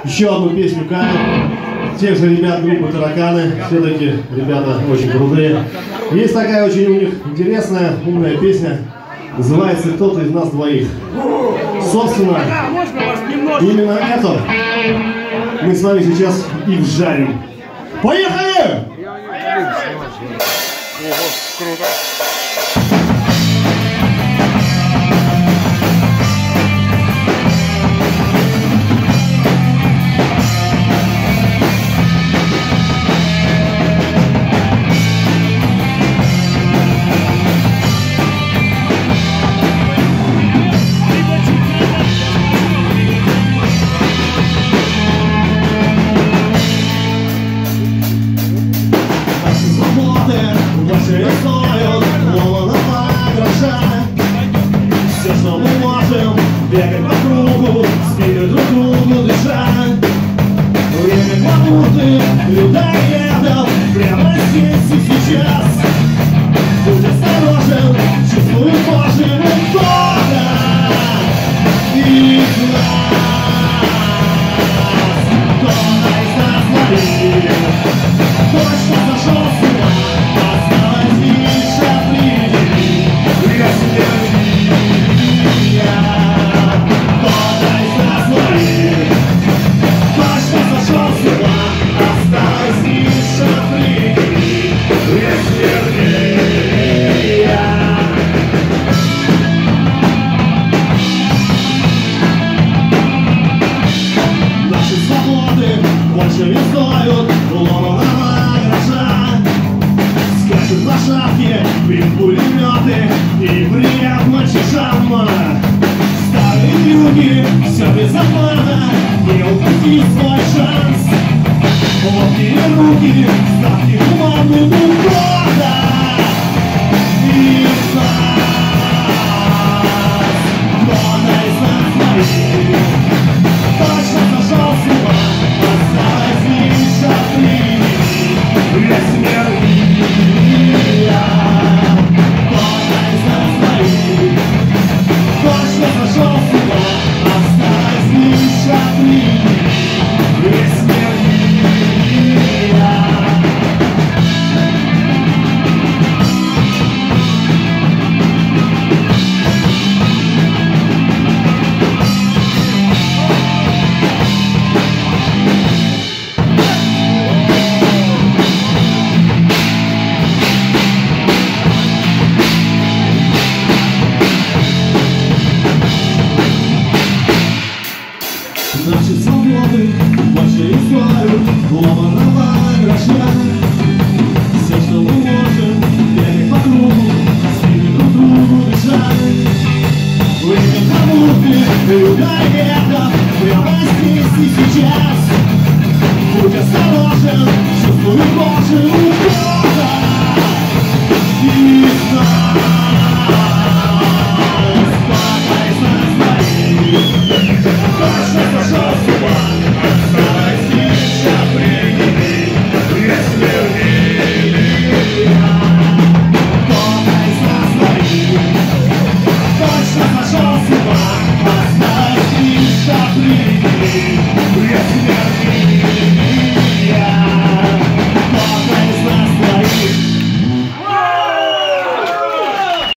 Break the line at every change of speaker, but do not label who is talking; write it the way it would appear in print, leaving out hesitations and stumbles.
еще одну песню Кали. Тех же ребят группы Тараканы. Все-таки ребята очень крутые. Есть такая очень у них интересная, умная песня. Называется «Кто-то из нас двоих». Собственно, именно это мы с вами сейчас и вжарим. Поехали!
Ого, круто!
Бегать по кругу, спины друг другу дышать. Время минуты, людоедов, прямо здесь и сейчас. Будь осторожен, чувствую кожей кто-то из нас. Кто-то из нас ловит, точно зашел с ума. Осталось лишь определить, я себе больше не стоят ломаного гаража. Скачут на шапке, бьют пулеметы и бред мальчишам. Старые юги, все без обмана, не упусти свой шанс. Ловкие руки, ставки умом года из нас. Кто-то из нас моих точно сошел с ума. Осталось лишь определить, я смерть. Кто-то из нас моих точно сошел с ума. Осталось лишь определить, я смерть. Наши свободы больше не стоят ломаного гроша. Все, что мы можем, бегать по кругу, спины друг другу дышать. Время кому-то людоедов.